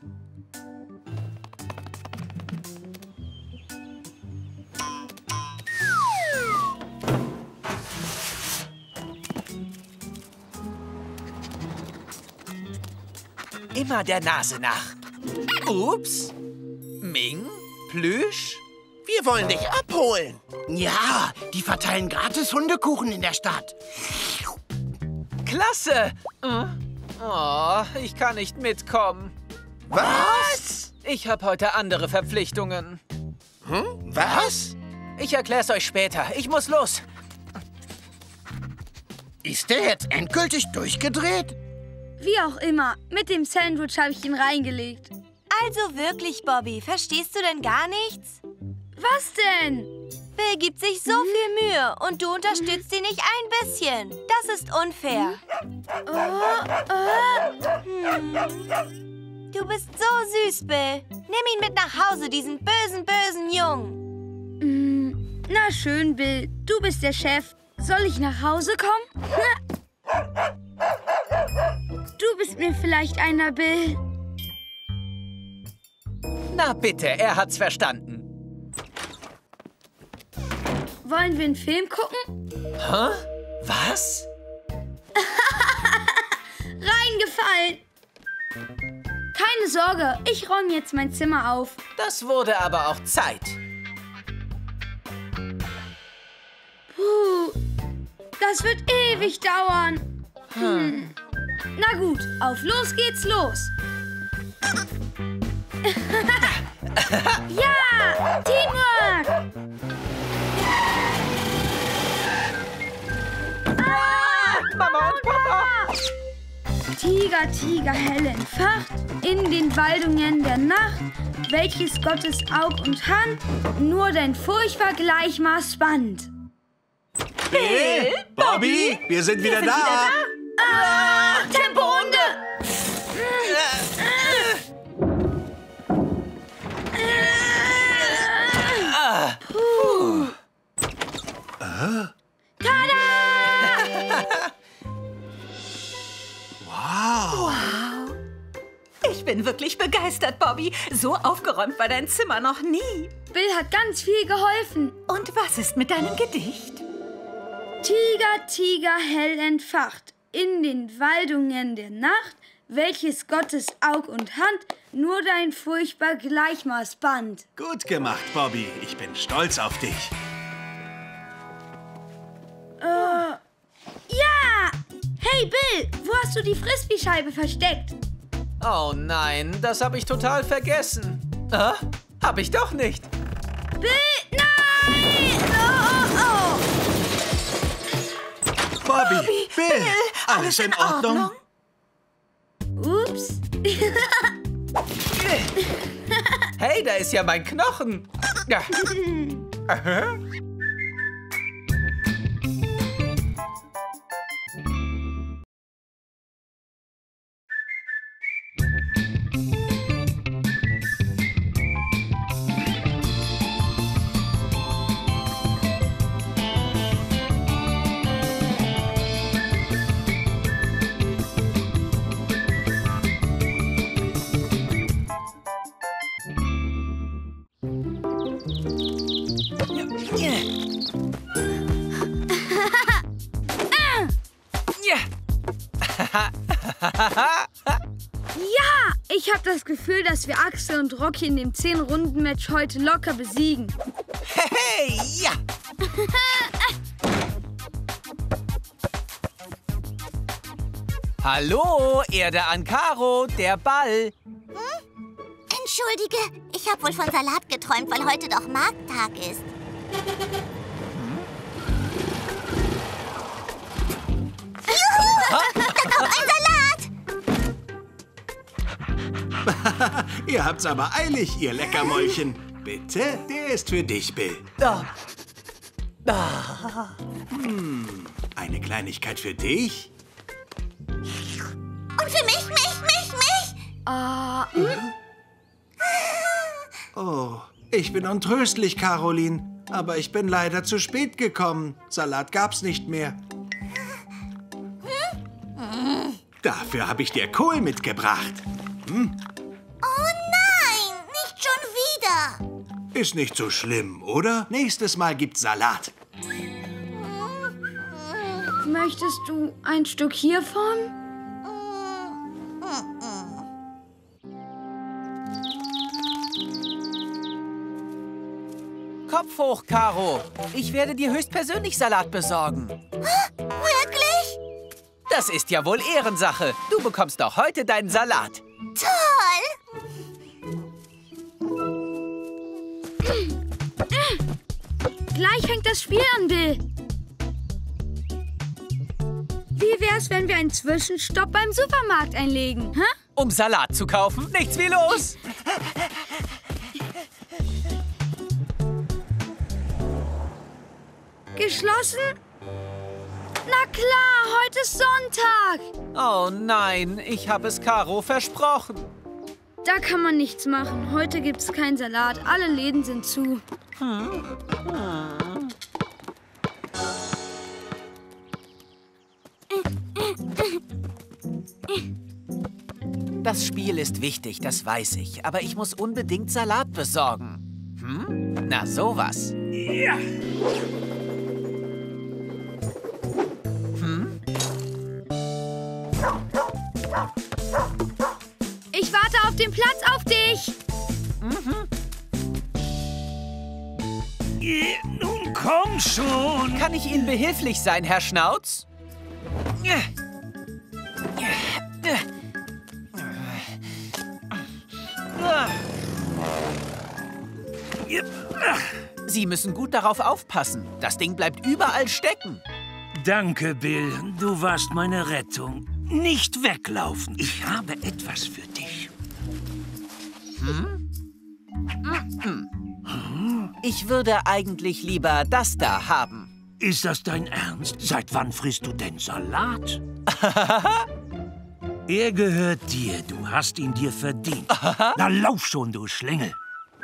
Immer der Nase nach. Ups. Ming? Plüsch? Wir wollen dich abholen. Ja, die verteilen gratis Hundekuchen in der Stadt. Klasse! Oh, ich kann nicht mitkommen. Was? Ich habe heute andere Verpflichtungen. Hm? Was? Ich erklär's euch später. Ich muss los. Ist der jetzt endgültig durchgedreht? Wie auch immer. Mit dem Sandwich habe ich ihn reingelegt. Also wirklich, Bobby, verstehst du denn gar nichts? Was denn? Bill gibt sich so viel Mühe und du unterstützt ihn nicht ein bisschen. Das ist unfair. Oh, oh. Hm. Du bist so süß, Bill. Nimm ihn mit nach Hause, diesen bösen, bösen Jungen. Mm, na schön, Bill. Du bist der Chef. Soll ich nach Hause kommen? Du bist mir vielleicht einer, Bill. Na bitte, er hat's verstanden. Wollen wir einen Film gucken? Hä? Was? Reingefallen. Keine Sorge, ich räume jetzt mein Zimmer auf. Das wurde aber auch Zeit. Puh, das wird ewig dauern. Hm. Na gut, auf los geht's los. Ja, Teamwork! Ah, Mama und Papa! Tiger, Tiger, hell entfacht, in den Waldungen der Nacht, welches Gottes Aug und Hand nur dein furchtbar Gleichmaß spannt. Bill, Bobby, wir sind wieder wir sind da. Wieder da. Ah, Temporunde! Ah. Puh. Ah. Tada! Wow. Wow. Ich bin wirklich begeistert, Bobby. So aufgeräumt war dein Zimmer noch nie. Bill hat ganz viel geholfen. Und was ist mit deinem Gedicht? Tiger, Tiger, hell entfacht, in den Waldungen der Nacht, welches Gottes Aug und Hand nur dein furchtbar Gleichmaß band. Gut gemacht, Bobby. Ich bin stolz auf dich. Äh, ja! Hey, Bill, wo hast du die Frisbee-Scheibe versteckt? Oh nein, das habe ich total vergessen. Ah, hab ich doch nicht. Bill, nein! Oh, oh, Bobby, Bobby Bill, Bill, alles in Ordnung? oh. Ups. Hey, da ist ja mein Knochen. Ja. Aha. Ja, ich habe das Gefühl, dass wir Axel und Rocky in dem zehn-Runden-Match heute locker besiegen. Hey, ja! Hallo, Erde an Karo, der Ball. Hm? Entschuldige, ich habe wohl von Salat geträumt, weil heute doch Markttag ist. Juhu! Da kommt ein Salat! Ihr habt's aber eilig, ihr Leckermäulchen. Bitte, der ist für dich, Bill. Da. Da. Hm, eine Kleinigkeit für dich. Und für mich, mich, mich, mich. Ah, hm? Oh, ich bin untröstlich, Caroline. Aber ich bin leider zu spät gekommen. Salat gab's nicht mehr. Hm? Dafür habe ich dir Kohl mitgebracht. Hm? Oh nein, nicht schon wieder. Ist nicht so schlimm, oder? Nächstes Mal gibt's Salat. Möchtest du ein Stück hiervon? Kopf hoch, Caro. Ich werde dir höchstpersönlich Salat besorgen. Wirklich? Das ist ja wohl Ehrensache. Du bekommst auch heute deinen Salat. Toll! Gleich fängt das Spiel an, Bill. Wie wär's, wenn wir einen Zwischenstopp beim Supermarkt einlegen, hä? Um Salat zu kaufen? Nichts wie los! geschlossen? Na klar, heute ist Sonntag. Oh nein, ich habe es Caro versprochen. Da kann man nichts machen. Heute gibt's keinen Salat. Alle Läden sind zu. Hm. Hm. Das Spiel ist wichtig, das weiß ich. Aber ich muss unbedingt Salat besorgen. Hm? Na, sowas. Ja. Hm? Ich warte auf den Platz auf dich. Mhm. Nun komm schon. Kann ich Ihnen behilflich sein, Herr Schnauz? Sie müssen gut darauf aufpassen. Das Ding bleibt überall stecken. Danke, Bill. Du warst meine Rettung. Nicht weglaufen. Ich habe etwas für dich. Hm? Hm. Ich würde eigentlich lieber das da haben. Ist das dein Ernst? Seit wann frisst du denn Salat? Er gehört dir. Du hast ihn dir verdient. Na, lauf schon, du Schlingel.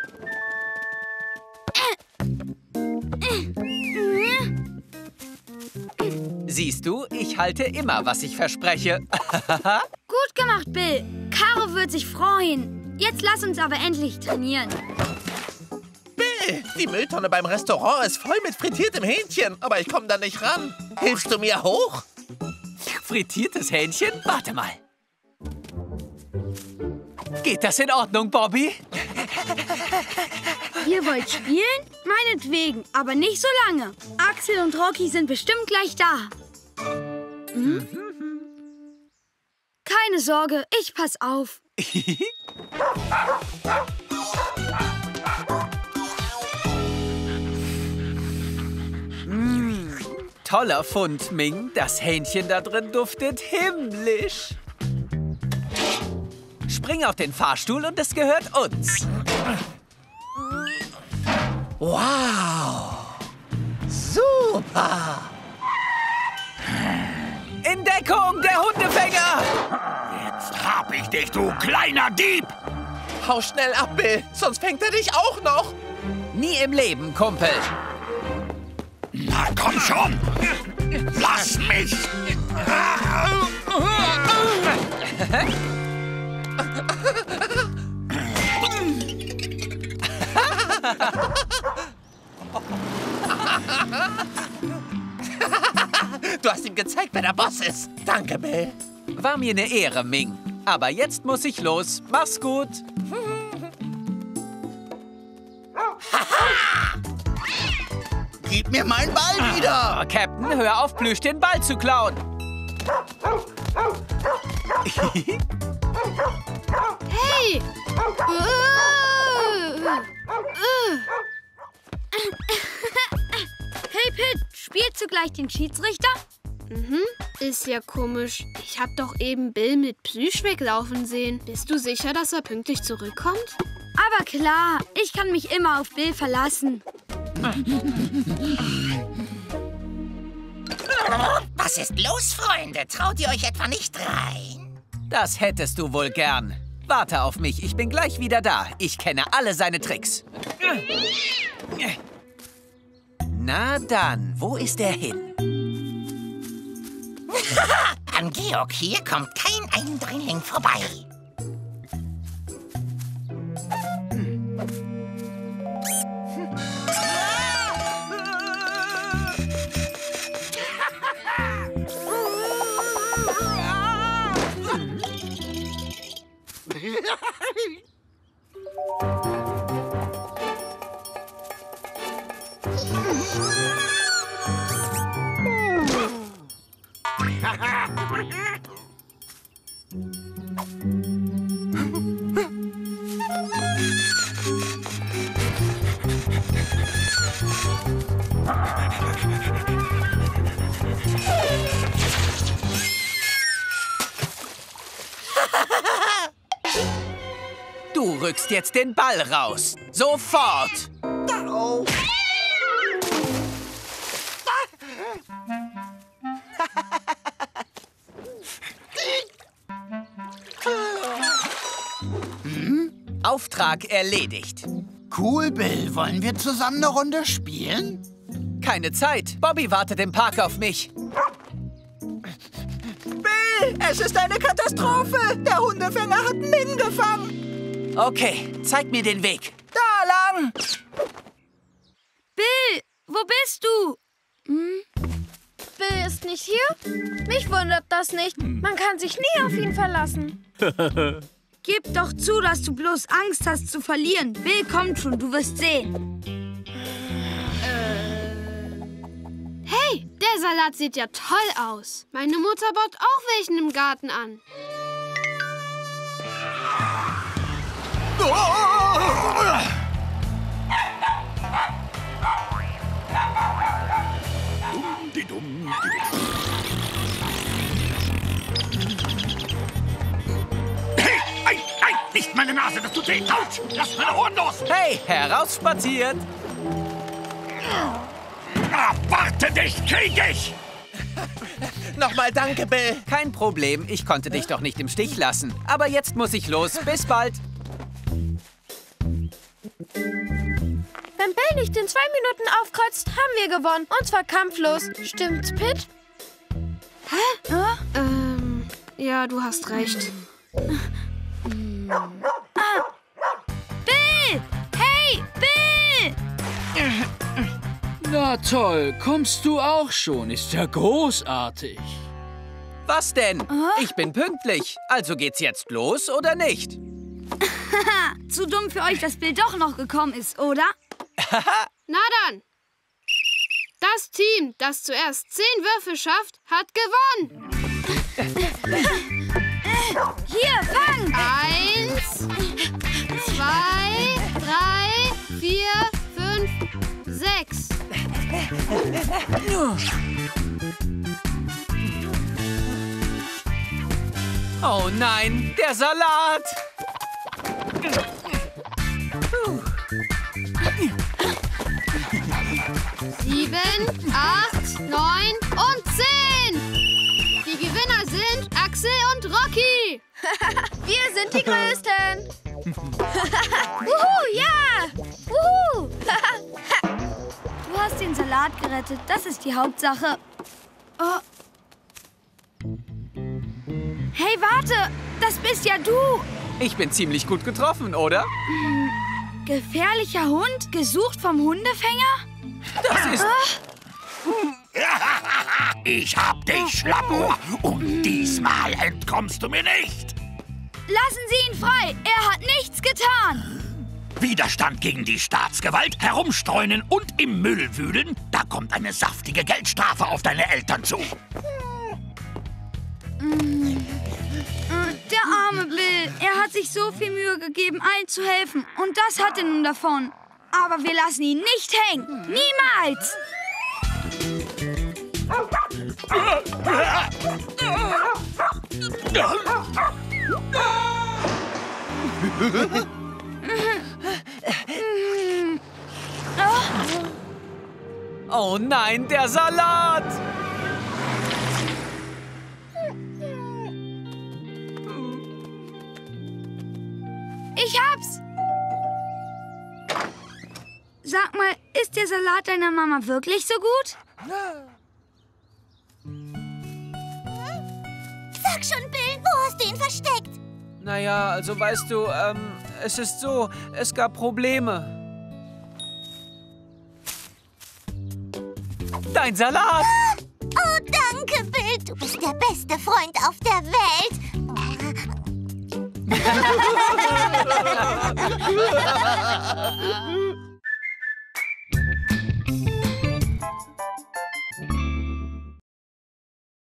Siehst du, ich halte immer, was ich verspreche. Gut gemacht, Bill. Caro wird sich freuen. Jetzt lass uns aber endlich trainieren. Bill, die Mülltonne beim Restaurant ist voll mit frittiertem Hähnchen, aber ich komme da nicht ran. Hilfst du mir hoch? Frittiertes Hähnchen? Warte mal. Geht das in Ordnung, Bobby? Ihr wollt spielen? Meinetwegen, aber nicht so lange. Axel und Rocky sind bestimmt gleich da. Hm? Keine Sorge, ich pass auf. mm, toller Fund, Ming. Das Hähnchen da drin duftet himmlisch. Spring auf den Fahrstuhl und es gehört uns. Wow! Super! In Deckung, der Hundefänger! Jetzt hab ich dich, du kleiner Dieb! Hau schnell ab, Bill, sonst fängt er dich auch noch. Nie im Leben, Kumpel. Na komm schon! Lass mich! Du hast ihm gezeigt, wer der Boss ist. Danke, Bill. War mir eine Ehre, Ming. Aber jetzt muss ich los. Mach's gut. Gib mir meinen Ball wieder. Oh, Captain, hör auf, Plüsch den Ball zu klauen. Hey! Hey, Pit, spielst du gleich den Schiedsrichter? Mhm, ist ja komisch. Ich hab doch eben Bill mit Plüsch weglaufen sehen. Bist du sicher, dass er pünktlich zurückkommt? Aber klar, ich kann mich immer auf Bill verlassen. Was ist los, Freunde? Traut ihr euch etwa nicht rein? Das hättest du wohl gern. Warte auf mich, ich bin gleich wieder da. Ich kenne alle seine Tricks. Na dann, wo ist er hin? An Georg hier kommt kein Eindringling vorbei. Du rückst jetzt den Ball raus. Sofort! Oh. Auftrag erledigt. Cool, Bill. Wollen wir zusammen eine Runde spielen? Keine Zeit. Bobby wartet im Park auf mich. Bill, es ist eine Katastrophe. Der Hundefänger hat Min gefangen. Okay, zeig mir den Weg. Da lang. Bill, wo bist du? Hm? Bill ist nicht hier? Mich wundert das nicht. Man kann sich nie auf ihn verlassen. Gib doch zu, dass du bloß Angst hast zu verlieren. Bill kommt schon, du wirst sehen. Hey, der Salat sieht ja toll aus. Meine Mutter baut auch welchen im Garten an. Hey, nein, nein, nicht meine Nase, das tut weh. Autsch, lass meine Ohren los. Hey, herausspaziert. Ah, warte dich, krieg ich! Nochmal danke, Bill. Kein Problem, ich konnte dich doch nicht im Stich lassen. Aber jetzt muss ich los. Bis bald. Wenn Bill nicht in zwei Minuten aufkreuzt, haben wir gewonnen. Und zwar kampflos. Stimmt's, Pit? Hä? Äh? Ähm, ja, du hast recht. Ah. Bill! Hey, Bill! Na toll, kommst du auch schon? Ist ja großartig. Was denn? Ich bin pünktlich. Also geht's jetzt los oder nicht? Zu dumm für euch, dass Bill doch noch gekommen ist, oder? Na dann. Das Team, das zuerst zehn Würfe schafft, hat gewonnen. Hier, fang! Eins, zwei, drei, vier, fünf, sechs. Oh nein, der Salat! Sieben, acht, neun und zehn. Die Gewinner sind Axel und Rocky. Wir sind die Größten. Wuhu, ja! Wuhu! Du hast den Salat gerettet, das ist die Hauptsache. Oh. Hey, warte! Das bist ja du! Ich bin ziemlich gut getroffen, oder? Hm, gefährlicher Hund, gesucht vom Hundefänger? Das ist... Ich hab dich, Schlappohr, und diesmal entkommst du mir nicht. Lassen Sie ihn frei! Er hat nichts getan! Widerstand gegen die Staatsgewalt, herumstreunen und im Müll wühlen, da kommt eine saftige Geldstrafe auf deine Eltern zu. Der arme Bill, er hat sich so viel Mühe gegeben, allen zu helfen. Und das hat er nun davon. Aber wir lassen ihn nicht hängen. Niemals! Oh nein, der Salat! Ich hab's! Sag mal, ist der Salat deiner Mama wirklich so gut? Sag schon, Bill, wo hast du ihn versteckt? Naja, also weißt du, ähm, es ist so, es gab Probleme. Dein Salat! Oh, danke, Bill. Du bist der beste Freund auf der Welt.